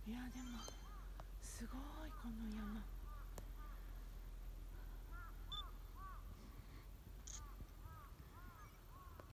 いやでもすごいこの山。